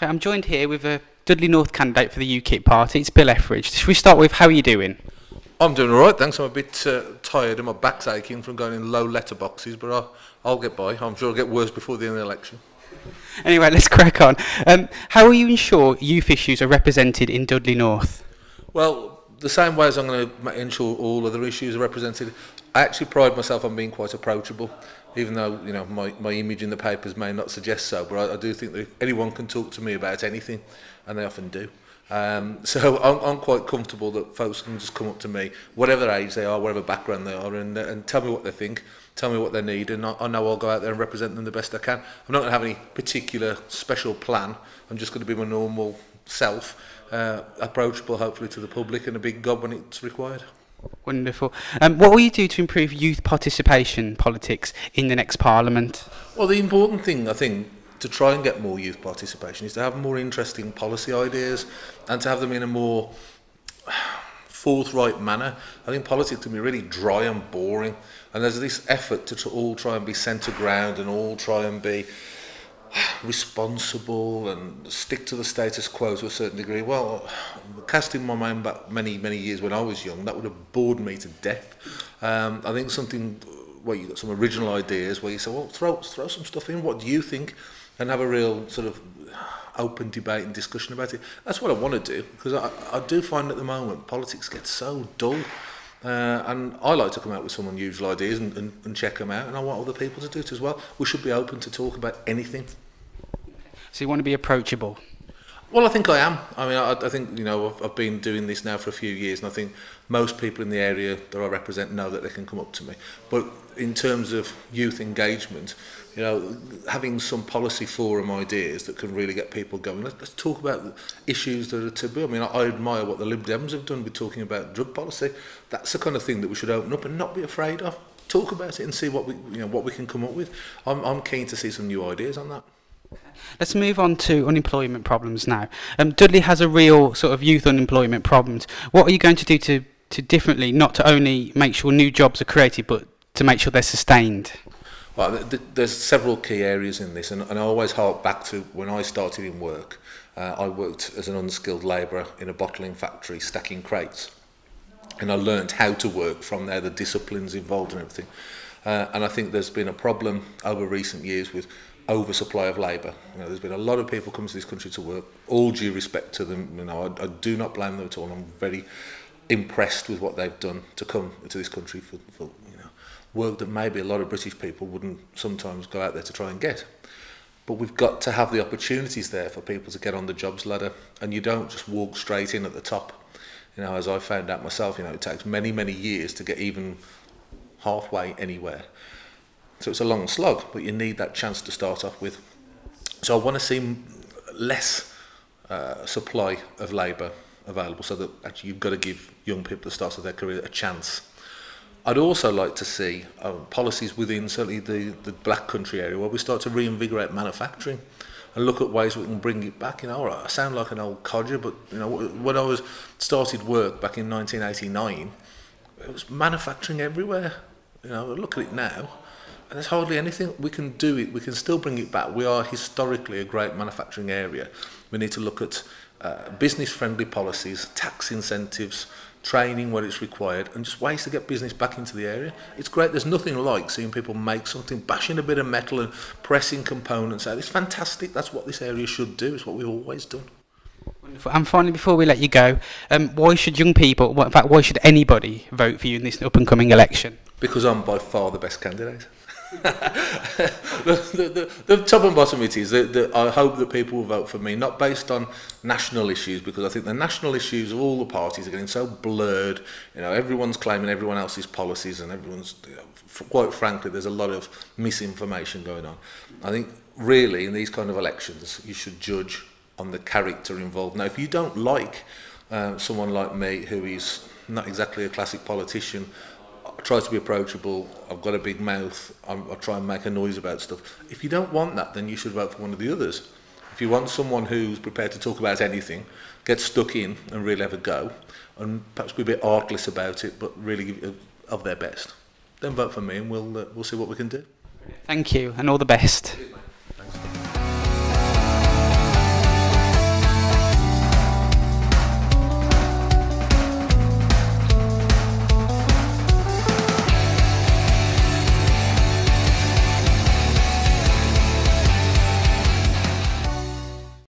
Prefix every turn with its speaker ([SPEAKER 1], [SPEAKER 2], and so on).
[SPEAKER 1] Okay, I'm joined here with a Dudley North candidate for the UKIP party. It's Bill Etheridge. Should we start with how are you doing?
[SPEAKER 2] I'm doing all right, thanks. I'm a bit tired and my back's aching from going in low letterboxes, but I'll get by. I'm sure it'll get worse before the end of the election.
[SPEAKER 1] Anyway, let's crack on. How will you ensure youth issues are represented in Dudley North?
[SPEAKER 2] Well, the same way as I'm going to ensure all other issues are represented, I actually pride myself on being quite approachable, even though my image in the papers may not suggest so, but I do think that anyone can talk to me about anything, and they often do. So I'm quite comfortable that folks can just come up to me, whatever age they are, whatever background they are, and tell me what they think, tell me what they need, and I know I'll go out there and represent them the best I can. I'm not going to have any particular special plan. I'm just going to be my normal self, approachable hopefully to the public, and a big gob when it's required.
[SPEAKER 1] Wonderful. What will you do to improve youth participation politics in the next Parliament?
[SPEAKER 2] Well, the important thing, I think, to try and get more youth participation is to have more interesting policy ideas and to have them in a more forthright manner. I think politics can be really dry and boring, and there's this effort to all try and be centre ground and all try and be responsible and stick to the status quo to a certain degree. Well, casting my mind back many years when I was young, that would have bored me to death. I think something where you've got some original ideas where you say, well, throw some stuff in, what do you think, and have a real sort of open debate and discussion about it. That's what I want to do, because I do find at the moment politics gets so dull, and I like to come out with some unusual ideas and check them out, and I want other people to do it as well. We should be open to talk about anything.
[SPEAKER 1] So you want to be approachable?
[SPEAKER 2] Well, I think I am. I mean, I think, I've been doing this now for a few years, and I think most people in the area that I represent know that they can come up to me. But in terms of youth engagement, having some policy forum ideas that can really get people going. Let's talk about issues that are taboo. I mean, I admire what the Lib Dems have done with talking about drug policy. That's the kind of thing that we should open up and not be afraid of. Talk about it and see what we can come up with. I'm keen to see some new ideas on that.
[SPEAKER 1] Let's move on to unemployment problems now. Dudley has a real sort of youth unemployment problems. What are you going to do to differently, not to only make sure new jobs are created, but to make sure they're sustained?
[SPEAKER 2] Well, there's several key areas in this, and I always hark back to when I started in work. I worked as an unskilled labourer in a bottling factory stacking crates, and I learned how to work from there, the disciplines involved and everything. And I think there's been a problem over recent years with oversupply of labour. There's been a lot of people come to this country to work. All due respect to them, I do not blame them at all. I'm very impressed with what they've done to come to this country for work that maybe a lot of British people wouldn't sometimes go out there to try and get. But we've got to have the opportunities there for people to get on the jobs ladder, and you don't just walk straight in at the top. As I found out myself, it takes many years to get even halfway anywhere. So it's a long slog, but you need that chance to start off with. So I want to see less supply of labour available, so that actually you've got to give young people at the start of their career a chance. I'd also like to see policies within certainly the Black Country area where we start to reinvigorate manufacturing and look at ways we can bring it back. I sound like an old codger, but when I started work back in 1989, it was manufacturing everywhere. Look at it now, and there's hardly anything. We can do it. We can still bring it back. We are historically a great manufacturing area. We need to look at business-friendly policies, tax incentives, training where it's required, and just ways to get business back into the area. It's great. There's nothing like seeing people make something, bashing a bit of metal and pressing components out. It's fantastic. That's what this area should do. It's what we've always done.
[SPEAKER 1] Wonderful. And finally, before we let you go, why should young people, in fact, why should anybody vote for you in this up-and-coming election?
[SPEAKER 2] Because I'm by far the best candidate. the top and bottom it is I hope that people will vote for me, not based on national issues, because I think the national issues of all the parties are getting so blurred. Everyone's claiming everyone else's policies, and everyone's, quite frankly, there's a lot of misinformation going on. I think really in these kind of elections you should judge on the character involved. Now, if you don't like someone like me, who is not exactly a classic politician, I try to be approachable, I've got a big mouth, I try and make a noise about stuff. If you don't want that, then you should vote for one of the others. If you want someone who's prepared to talk about anything, get stuck in and really have a go, and perhaps be a bit artless about it, but really give it of their best, then vote for me, and we'll see what we can do.
[SPEAKER 1] Thank you, and all the best.